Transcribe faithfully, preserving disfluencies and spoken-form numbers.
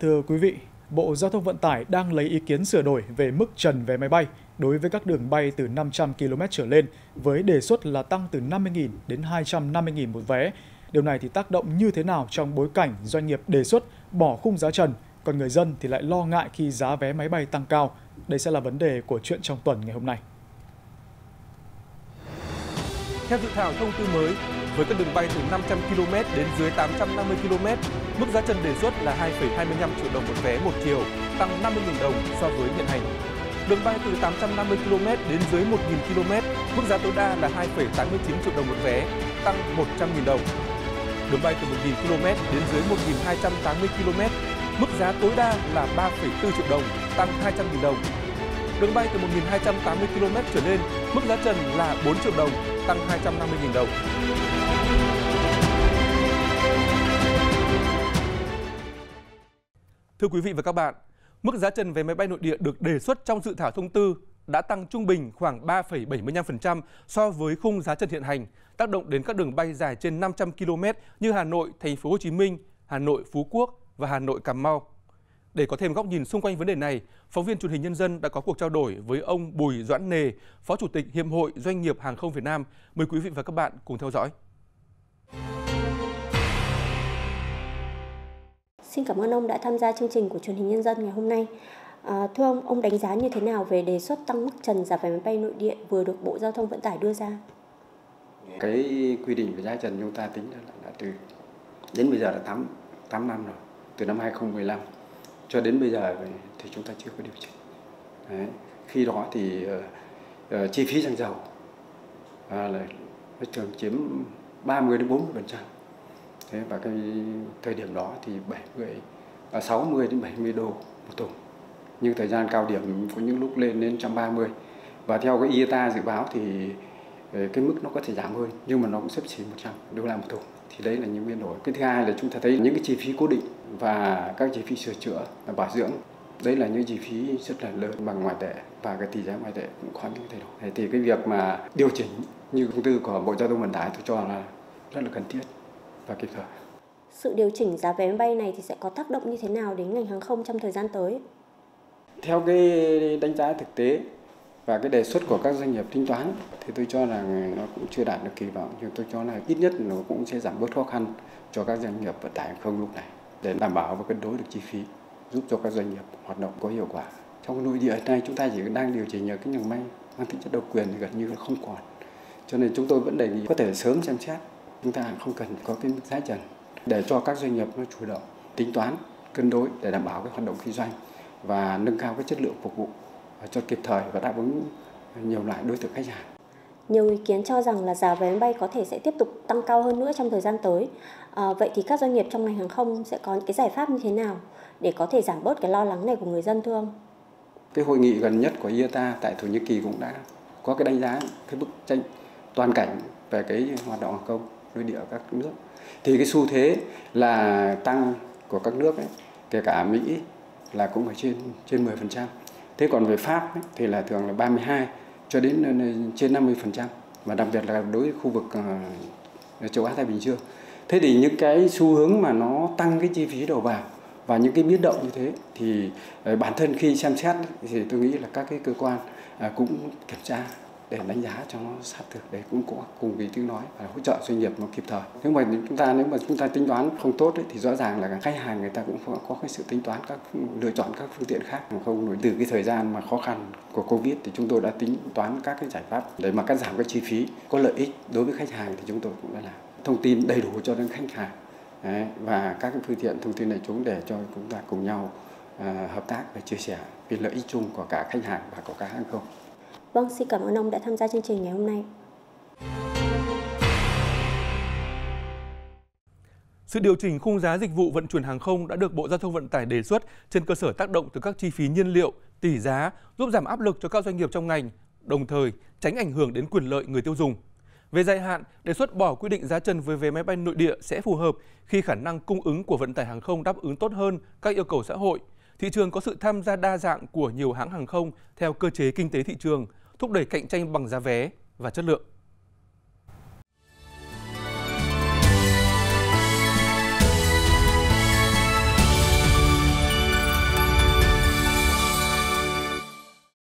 Thưa quý vị, Bộ Giao thông Vận tải đang lấy ý kiến sửa đổi về mức trần vé máy bay đối với các đường bay từ năm trăm ki lô mét trở lên với đề xuất là tăng từ năm mươi nghìn đến hai trăm năm mươi nghìn một vé. Điều này thì tác động như thế nào trong bối cảnh doanh nghiệp đề xuất bỏ khung giá trần, còn người dân thì lại lo ngại khi giá vé máy bay tăng cao? Đây sẽ là vấn đề của Chuyện trong tuần ngày hôm nay. Theo dự thảo thông tư mới, với các đường bay từ năm trăm ki lô mét đến dưới tám trăm năm mươi ki lô mét, mức giá trần đề xuất là hai phẩy hai mươi lăm triệu đồng một vé một chiều, tăng năm mươi nghìn đồng so với hiện hành. Đường bay từ tám trăm năm mươi ki lô mét đến dưới một nghìn ki lô mét, mức giá tối đa là hai phẩy tám mươi chín triệu đồng một vé, tăng một trăm nghìn đồng. Đường bay từ một nghìn ki lô mét đến dưới một nghìn hai trăm tám mươi ki lô mét, mức giá tối đa là ba phẩy bốn triệu đồng, tăng hai trăm nghìn đồng. Đường bay từ một nghìn hai trăm tám mươi ki lô mét trở lên, mức giá trần là bốn triệu đồng, tăng hai trăm năm mươi nghìn đồng. Thưa quý vị và các bạn, mức giá trần vé máy bay nội địa được đề xuất trong dự thảo thông tư đã tăng trung bình khoảng ba phẩy bảy mươi lăm phần trăm so với khung giá trần hiện hành, tác động đến các đường bay dài trên năm trăm ki lô mét như Hà Nội, Thành phố Hồ Chí Minh, Hà Nội, Phú Quốc và Hà Nội, Cà Mau. Để có thêm góc nhìn xung quanh vấn đề này, phóng viên Truyền hình Nhân dân đã có cuộc trao đổi với ông Bùi Doãn Nề, Phó Chủ tịch Hiệp hội Doanh nghiệp Hàng không Việt Nam. Mời quý vị và các bạn cùng theo dõi. Xin cảm ơn ông đã tham gia chương trình của Truyền hình Nhân dân ngày hôm nay. À, thưa ông, ông đánh giá như thế nào về đề xuất tăng mức trần giá vé máy bay nội địa vừa được Bộ Giao thông Vận tải đưa ra? Cái quy định về giá trần chúng ta tính là từ đến bây giờ là tám năm rồi, từ năm hai không một năm cho đến bây giờ thì chúng ta chưa có điều chỉnh. Đấy. Khi đó thì uh, uh, chi phí xăng dầu uh, là nó thường chiếm ba mươi đến bốn mươi phần trăm. Thế và cái thời điểm đó thì bảy mươi, uh, sáu mươi đến bảy mươi đô một thùng. Nhưng thời gian cao điểm có những lúc lên đến một trăm ba mươi. Và theo cái i a tê a dự báo thì uh, cái mức nó có thể giảm hơn, nhưng mà nó cũng xấp xỉ một trăm đô la một thùng. Thì đấy là những biến đổi. Cái thứ hai là chúng ta thấy những cái chi phí cố định và các chi phí sửa chữa, bảo dưỡng. Đấy là những chi phí rất là lớn bằng ngoại tệ và cái tỷ giá ngoại tệ cũng có những thay đổi. Thì cái việc mà điều chỉnh như thông tư của Bộ Giao thông Vận tải tôi cho là rất là cần thiết và kịp thời. Sự điều chỉnh giá vé máy bay này thì sẽ có tác động như thế nào đến ngành hàng không trong thời gian tới? Theo cái đánh giá thực tế và cái đề xuất của các doanh nghiệp tính toán thì tôi cho là nó cũng chưa đạt được kỳ vọng, nhưng tôi cho là ít nhất nó cũng sẽ giảm bớt khó khăn cho các doanh nghiệp vận tải hàng không lúc này để đảm bảo và cân đối được chi phí, giúp cho các doanh nghiệp hoạt động có hiệu quả. Trong nội địa này chúng ta chỉ đang điều chỉnh ở cái đường bay mang tính chất độc quyền thì gần như là không còn, cho nên chúng tôi vẫn đề nghị có thể sớm xem xét, chúng ta không cần có cái mức giá trần để cho các doanh nghiệp nó chủ động tính toán, cân đối để đảm bảo cái hoạt động kinh doanh và nâng cao cái chất lượng phục vụ cho kịp thời và đáp ứng nhiều loại đối tượng khách hàng. Nhiều ý kiến cho rằng là giá vé máy bay có thể sẽ tiếp tục tăng cao hơn nữa trong thời gian tới. À, vậy thì các doanh nghiệp trong ngành hàng không sẽ có những cái giải pháp như thế nào để có thể giảm bớt cái lo lắng này của người dân thưa ông? Cái hội nghị gần nhất của i a tê a tại Thổ Nhĩ Kỳ cũng đã có cái đánh giá cái bức tranh toàn cảnh về cái hoạt động hàng không nội địa các nước. Thì cái xu thế là tăng của các nước ấy, kể cả Mỹ là cũng phải trên trên mười phần trăm. Thế còn về Pháp ấy, thì là thường là ba mươi hai cho đến trên năm mươi phần trăm, và đặc biệt là đối với khu vực uh, châu Á Thái Bình Dương. Thế thì những cái xu hướng mà nó tăng cái chi phí đầu vào và những cái biến động như thế thì uh, bản thân khi xem xét thì tôi nghĩ là các cái cơ quan uh, cũng kiểm tra để đánh giá cho nó sát thực, để cũng có cùng cái tiếng nói và hỗ trợ doanh nghiệp nó kịp thời. Nếu mà chúng ta nếu mà chúng ta tính toán không tốt ấy, thì rõ ràng là khách hàng người ta cũng có cái sự tính toán các lựa chọn các phương tiện khác. Không từ cái thời gian mà khó khăn của Covid thì chúng tôi đã tính toán các cái giải pháp để mà cắt giảm cái chi phí có lợi ích đối với khách hàng, thì chúng tôi cũng đã làm thông tin đầy đủ cho đến khách hàng. Đấy, và các cái phương tiện thông tin này chúng để cho chúng ta cùng nhau à, hợp tác và chia sẻ vì lợi ích chung của cả khách hàng và của cả hàng không. Vâng, xin cảm ơn ông đã tham gia chương trình ngày hôm nay. Sự điều chỉnh khung giá dịch vụ vận chuyển hàng không đã được Bộ Giao thông Vận tải đề xuất trên cơ sở tác động từ các chi phí nhiên liệu, tỷ giá, giúp giảm áp lực cho các doanh nghiệp trong ngành, đồng thời tránh ảnh hưởng đến quyền lợi người tiêu dùng. Về dài hạn, đề xuất bỏ quy định giá trần với vé máy bay nội địa sẽ phù hợp khi khả năng cung ứng của vận tải hàng không đáp ứng tốt hơn các yêu cầu xã hội. Thị trường có sự tham gia đa dạng của nhiều hãng hàng không theo cơ chế kinh tế thị trường, thúc đẩy cạnh tranh bằng giá vé và chất lượng.